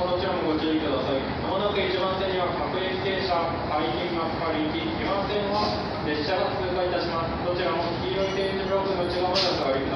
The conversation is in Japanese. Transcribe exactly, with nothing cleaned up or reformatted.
もどちらもご注意ください。まもなくいちばん線には各駅停車、海浜幕張行き、にばん線は列車が通過いたします。どちらも黄色い点字ブロックの内側までお下がりください。